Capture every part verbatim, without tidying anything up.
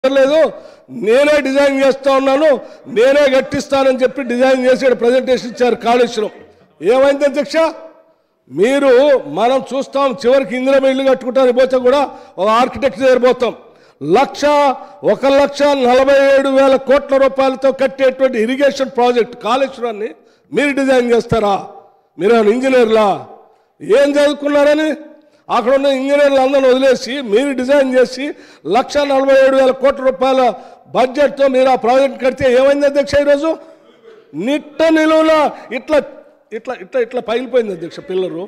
లేదు నేనే డిజైన్ చేస్తా ఉన్నాను నేనే గట్టిస్తానని చెప్పి డిజైన్ చేసి ప్రెజెంటేషన్ ఇచ్చారు కాళేశ్వరం. ఏమైంది అధ్యక్ష? మీరు మనం చూస్తాం చివరికి ఇందిరమ్మ ఇల్లు కట్టుకుంటానికి పోతే కూడా ఒక ఆర్కిటెక్ట్ దగ్గర పోతాం. లక్ష ఒక లక్ష నలభై ఏడు వేల కోట్ల రూపాయలతో కట్టేటువంటి ఇరిగేషన్ ప్రాజెక్ట్ కాళేశ్వరాన్ని మీరు డిజైన్ చేస్తారా? మీరు ఇంజనీర్లా? ఏం చదువుకున్నారని అక్కడ ఉన్న ఇంజనీర్లు అందరూ వదిలేసి మీరు డిజైన్ చేసి లక్ష నలభై ఏడు వేల కోట్ల రూపాయల బడ్జెట్తో మీరు ఆ ప్రాజెక్ట్ కడితే ఏమైంది అధ్యక్ష? ఈరోజు నిట్ట నిలువున ఇట్లా ఇట్లా ఇట్లా ఇట్లా పగిలిపోయింది అధ్యక్ష. పిల్లలు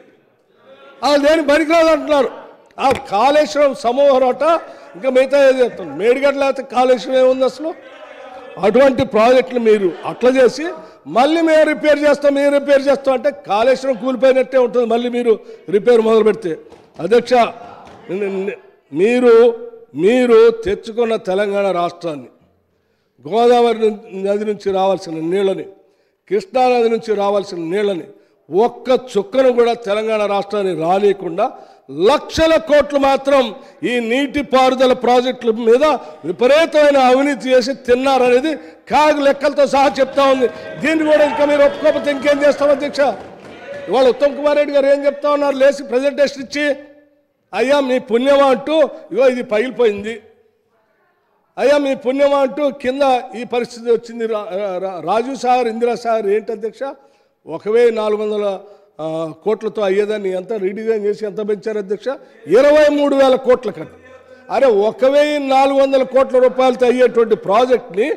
అది దేని పనికిరాదు అంటున్నారు. ఆ కాళేశ్వరం సమూహరట ఇంకా మిగతా ఏది చెప్తాను మేడిగడ్డ లేకపోతే కాళేశ్వరం ఏముంది అసలు? అటువంటి ప్రాజెక్టులు మీరు అట్లా చేసి మళ్ళీ మేము రిపేర్ చేస్తాం మేము రిపేర్ చేస్తాం అంటే కాళేశ్వరం కూలిపోయినట్టే ఉంటుంది మళ్ళీ మీరు రిపేర్ మొదలు పెడితే. అధ్యక్ష మీరు మీరు తెచ్చుకున్న తెలంగాణ రాష్ట్రాన్ని గోదావరి నది నుంచి రావాల్సిన నీళ్ళని కృష్ణానది నుంచి రావాల్సిన నీళ్ళని ఒక్క చుక్కను కూడా తెలంగాణ రాష్ట్రాన్ని రాలేకుండా లక్షల కోట్లు మాత్రం ఈ నీటిపారుదల ప్రాజెక్టుల మీద విపరీతమైన అవినీతి చేసి తిన్నారనేది కాగు లెక్కలతో సహా చెప్తా ఉంది. దీన్ని కూడా ఇంకా మీరు ఒప్పుకోకపోతే ఇంకేం చేస్తాం అధ్యక్ష? ఇవాళ ఉత్తమ్ కుమార్ రెడ్డి గారు ఏం చెప్తా ఉన్నారు? లేచి ప్రజెంటేషన్ ఇచ్చి అయ్యా మీ పుణ్యమా అంటూ ఇగో ఇది పగిలిపోయింది, అయ్యా మీ పుణ్యమా అంటూ కింద ఈ పరిస్థితి వచ్చింది. రాజీవ్ సాగర్ ఇందిరా సాగర్ ఏంటి అధ్యక్ష? ఒక వెయ్యి నాలుగు వందల కోట్లతో అయ్యేదాన్ని ఎంత రీడిజైన్ చేసి ఎంత పెంచారు అధ్యక్ష? ఇరవై మూడు వేల కోట్ల కట్ట. అరే ఒక వెయ్యి నాలుగు వందల కోట్ల రూపాయలతో అయ్యేటువంటి ప్రాజెక్ట్ని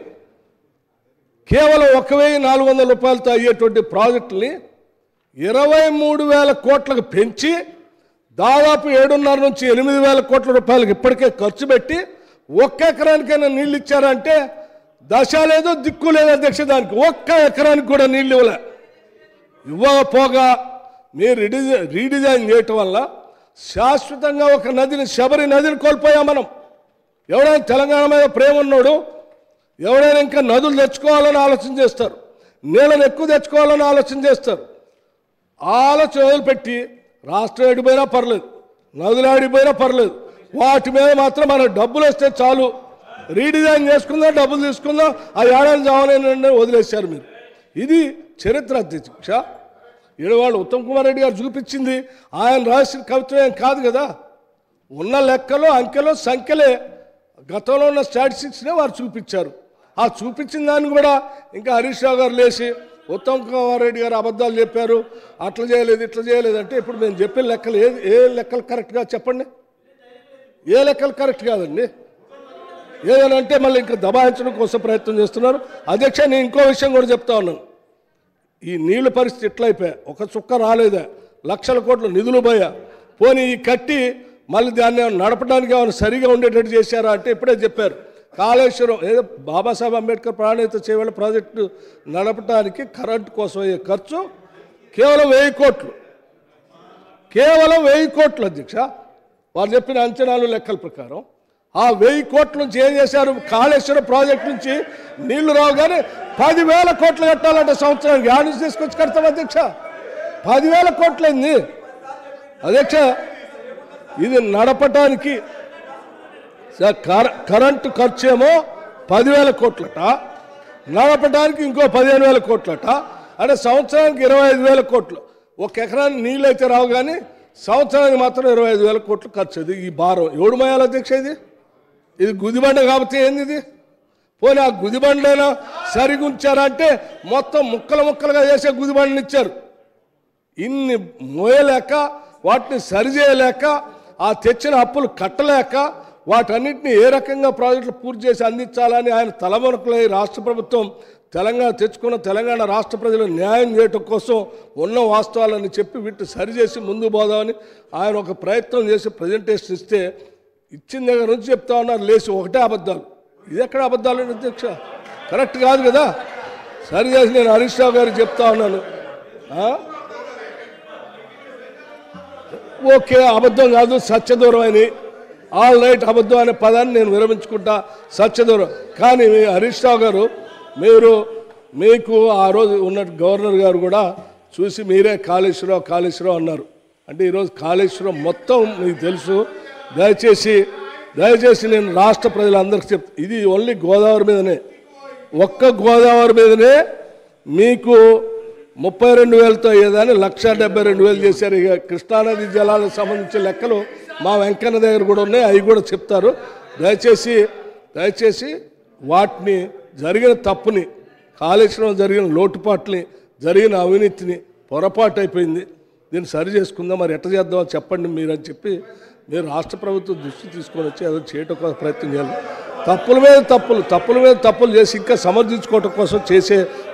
కేవలం ఒక వెయ్యి నాలుగు వందల రూపాయలతో అయ్యేటువంటి ప్రాజెక్టుని ఇరవై మూడు వేల కోట్లకు పెంచి దాదాపు ఏడున్నర నుంచి ఎనిమిది వేల కోట్ల రూపాయలకు ఇప్పటికే ఖర్చు పెట్టి ఒక్క ఎకరానికైనా నీళ్ళు ఇచ్చారంటే దశ లేదు దిక్కు లేదు అధ్యక్ష. దానికి ఒక్క ఎకరానికి కూడా నీళ్ళు ఇవ్వలే. ఇవ్వకపోగా మీరు రీడిజైన్ రీడిజైన్ చేయటం వల్ల శాశ్వతంగా ఒక నదిని శబరి నదిని కోల్పోయాం మనం. ఎవడైనా తెలంగాణ మీద ప్రేమ ఉన్నాడు ఎవడైనా ఇంకా నదులు తెచ్చుకోవాలని ఆలోచన చేస్తారు, నీళ్ళని ఎక్కువ తెచ్చుకోవాలని ఆలోచన చేస్తారు. ఆలోచన వదిలిపెట్టి రాష్ట్రం ఆడిపోయినా పర్లేదు నదులు ఆడిపోయినా పర్లేదు వాటి మీద మాత్రం మన డబ్బులు వస్తే చాలు రీడిజైన్ చేసుకుందాం డబ్బులు తీసుకుందాం ఆ ఏడాది చావని వదిలేశారు మీరు. ఇది చరిత్ర అధ్యక్ష. ఈడవాళ్ళు ఉత్తమ్ కుమార్ రెడ్డి గారు చూపించింది ఆయన రాసిన కవిత్వం ఏం కాదు కదా. ఉన్న లెక్కలు అంకెలు సంఖ్యలే గతంలో ఉన్న స్టాటిస్టిక్స్నే వారు చూపించారు. ఆ చూపించిన దాన్ని కూడా ఇంకా హరీష్ రావు గారు లేచి ఉత్తమ్ కుమార్ రెడ్డి గారు అబద్ధాలు చెప్పారు, అట్లా చేయలేదు ఇట్లా చేయలేదు అంటే ఇప్పుడు మేము చెప్పిన లెక్కలు ఏ ఏ లెక్కలు కరెక్ట్గా చెప్పండి? ఏ లెక్కలు కరెక్ట్ కాదండి. ఏదనంటే మళ్ళీ ఇంకా దబాయించడం కోసం ప్రయత్నం చేస్తున్నారు. అధ్యక్ష నేను ఇంకో విషయం కూడా చెప్తా ఉన్నాను. ఈ నీళ్ళ పరిస్థితి ఎట్లయిపోయా ఒక చుక్క రాలేదా, లక్షల కోట్ల నిధులు పోయా, పోనీ ఈ కట్టి మళ్ళీ దాన్ని నడపడానికి ఏమైనా సరిగా ఉండేటట్టు చేశారా అంటే ఇప్పుడే చెప్పారు కాళేశ్వరం ఏదో బాబాసాహెబ్ అంబేద్కర్ ప్రాణహిత చేవేళ ప్రాజెక్టు నడపడానికి కరెంటు కోసం అయ్యే ఖర్చు కేవలం వెయ్యి కోట్లు కేవలం వెయ్యి కోట్లు అధ్యక్ష. వారు చెప్పిన అంచనాలు లెక్కల ప్రకారం ఆ వెయ్యి కోట్ల నుంచి ఏం చేశారు? కాళేశ్వరం ప్రాజెక్టు నుంచి నీళ్లు రావు కానీ పదివేల కోట్లు కట్టాలంటే సంవత్సరానికి యాడ్ నుంచి తీసుకొచ్చి కడతాం అధ్యక్ష. పదివేల కోట్లయింది అధ్యక్ష. ఇది నడపటానికి కరెంటు ఖర్చు ఏమో పదివేల కోట్లట, నడపడానికి ఇంకో పదిహేను వేల కోట్లట, అంటే సంవత్సరానికి ఇరవై ఐదు వేల కోట్లు. ఒక ఎకరానికి నీళ్ళు అయితే రావు కానీ సంవత్సరానికి మాత్రం ఇరవై ఐదు వేల కోట్లు ఖర్చు. ఇది ఈ భారం ఎవడు మోయాలి అధ్యక్ష? ఇది ఇది గుదిబండ కాబట్టి ఏంది ఇది? పోనీ ఆ గుదిబండైనా సరిగా ఉంచారంటే మొత్తం ముక్కలు ముక్కలుగా చేసే గుదిబండని ఇచ్చారు. ఇన్ని మోయలేక వాటిని సరిచేయలేక ఆ తెచ్చిన అప్పులు కట్టలేక వాటన్నిటిని ఏ రకంగా ప్రాజెక్టులు పూర్తి చేసి అందించాలని ఆయన తలమునకలై రాష్ట్ర ప్రభుత్వం తెలంగాణ తెచ్చుకున్న తెలంగాణ రాష్ట్ర ప్రజలకు న్యాయం చేయటం కోసం ఉన్న వాస్తవాలని చెప్పి వీటిని సరిచేసి ముందు పోదామని ఆయన ఒక ప్రయత్నం చేసి ప్రజెంటేషన్ ఇస్తే ఇచ్చిన దగ్గర నుంచి చెప్తా ఉన్నారు లేచి ఒకటే అబద్ధాలు. ఇది ఎక్కడ అబద్ధాలు అధ్యక్ష? కరెక్ట్ కాదు కదా. సరి చేసి నేను హరీష్ రావు గారికి చెప్తా ఉన్నాను ఓకే అబద్ధం కాదు సత్యదూరం అని ఆల్ రైట్ అబద్ధం అనే పదాన్ని నేను విరమించుకుంటా సత్యదూరం. కానీ హరీష్ రావు గారు మీరు మీకు ఆ రోజు ఉన్న గవర్నర్ గారు కూడా చూసి మీరే కాళేశ్వరం కాళేశ్వరం అన్నారు. అంటే ఈరోజు కాళేశ్వరం మొత్తం మీకు తెలుసు. దయచేసి దయచేసి నేను రాష్ట్ర ప్రజలందరికీ చెప్తా, ఇది ఓన్లీ గోదావరి మీదనే, ఒక్క గోదావరి మీదనే మీకు ముప్పై రెండు వేలతో అయ్యేదాన్ని లక్ష డెబ్బై రెండు వేలు చేశారు. ఇక కృష్ణానది జలాలకు సంబంధించిన లెక్కలు మా వెంకన్న దగ్గర కూడా ఉన్నాయి, అవి కూడా చెప్తారు. దయచేసి దయచేసి వాటిని జరిగిన తప్పుని, కాళేశ్వరం జరిగిన లోటుపాట్ని, జరిగిన అవినీతిని, పొరపాటు అయిపోయింది, దీన్ని సరి చేసుకుందాం, మరి ఎట్లా చేద్దామో చెప్పండి మీరు అని చెప్పి మీరు రాష్ట్ర ప్రభుత్వం దృష్టి తీసుకొని వచ్చి అదో చేయటం ప్రయత్నం చేయాలి. తప్పుల మీద తప్పులు తప్పుల మీద తప్పులు చేసి ఇంకా సమర్థించుకోవటం కోసం చేసే